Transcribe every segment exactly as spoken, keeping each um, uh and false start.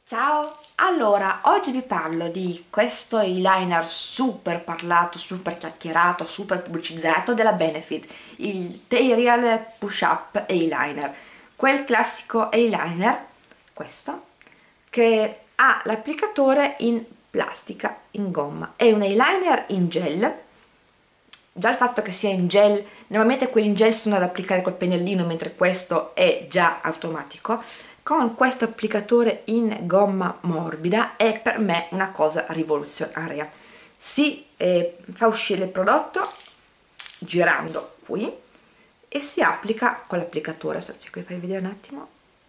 Ciao! Allora, oggi vi parlo di questo eyeliner super parlato, super chiacchierato, super pubblicizzato della Benefit, il T-Real Push Up Eyeliner, quel classico eyeliner, questo, che ha l'applicatore in plastica, in gomma, è un eyeliner in gel. Già il fatto che sia in gel, normalmente quelli in gel sono da applicare col pennellino, mentre questo è già automatico, con questo applicatore in gomma morbida è per me una cosa rivoluzionaria. Si eh, fa uscire il prodotto girando qui e si applica con l'applicatore. Aspetta, qui fai vedere un attimo,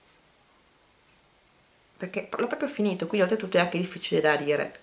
perché l'ho proprio finito, quindi oltretutto è anche difficile da dire.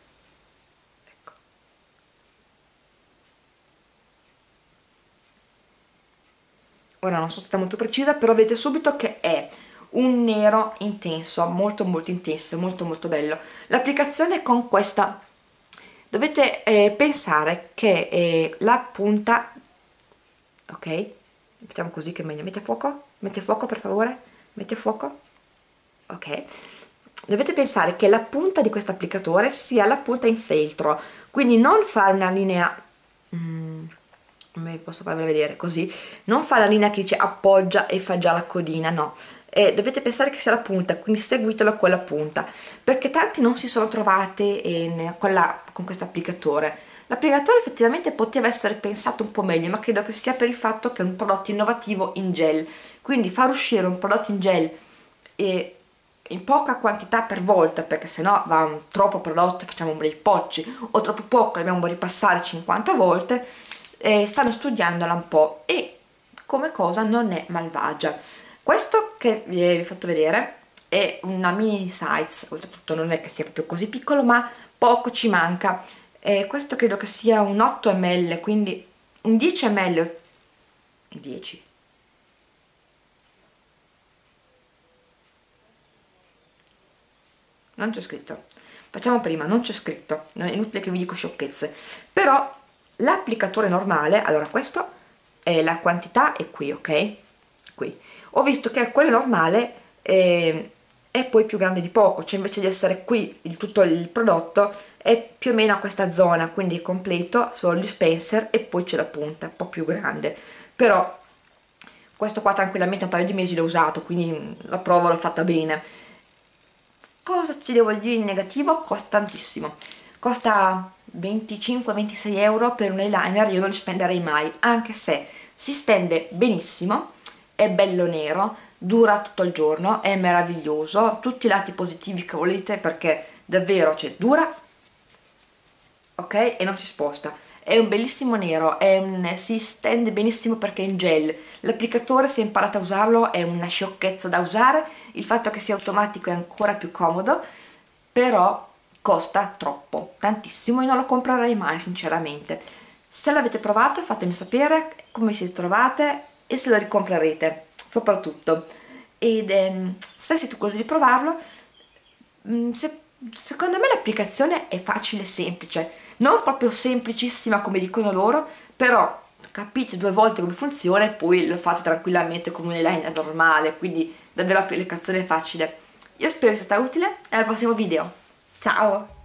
Ora non sono stata molto precisa, però vedete subito che è un nero intenso, molto molto intenso, molto molto bello. L'applicazione è con questa, dovete eh, pensare che eh, la punta, ok, mettiamo così che è meglio, mette a fuoco, mette a fuoco per favore, mette a fuoco, ok, dovete pensare che la punta di questo applicatore sia la punta in feltro, quindi non fare una linea, mm, come posso farvela vedere così, non fa la linea che dice appoggia e fa già la codina, no, eh, dovete pensare che sia la punta, quindi seguitelo con la punta, perché tanti non si sono trovate eh, con, la, con questo applicatore. L'applicatore effettivamente poteva essere pensato un po' meglio, ma credo che sia per il fatto che è un prodotto innovativo in gel, quindi far uscire un prodotto in gel e in poca quantità per volta, perché sennò va un troppo prodotto e facciamo dei pocci, o troppo poco e dobbiamo ripassare cinquanta volte. Eh, stanno studiandola un po' e come cosa non è malvagia. Questo che vi ho fatto vedere è una mini size, oltretutto non è che sia proprio così piccolo, ma poco ci manca. Eh, questo credo che sia un otto millilitri, quindi un dieci millilitri, dieci, non c'è scritto, facciamo prima, non c'è scritto, non è inutile che vi dico sciocchezze, però l'applicatore normale, allora questo è la quantità, è qui, ok? Qui ho visto che quello normale è, è poi più grande di poco, cioè invece di essere qui il, tutto il prodotto è più o meno a questa zona, quindi è completo, solo il dispenser e poi c'è la punta, un po' più grande, però questo qua tranquillamente un paio di mesi l'ho usato, quindi la prova l'ho fatta bene. Cosa ci devo dire in negativo? Costa tantissimo, costa venticinque ventisei euro per un eyeliner, io non li spenderei mai, anche se si stende benissimo, è bello nero, dura tutto il giorno, è meraviglioso, tutti i lati positivi che volete, perché davvero, cioè, dura, ok, e non si sposta, è un bellissimo nero, è un, si stende benissimo perché è in gel, l'applicatore, se imparate a usarlo, è una sciocchezza da usare, il fatto che sia automatico è ancora più comodo, però costa troppo, tantissimo, e non lo comprerei mai sinceramente. Se l'avete provato fatemi sapere come siete trovate e se lo ricomprerete soprattutto, ed ehm, se siete curiosi di provarlo, mh, se, secondo me l'applicazione è facile e semplice, non proprio semplicissima come dicono loro, però capite due volte come funziona e poi lo fate tranquillamente come un eyeliner normale, quindi davvero l'applicazione è facile. Io spero sia stata utile e al prossimo video, ciao!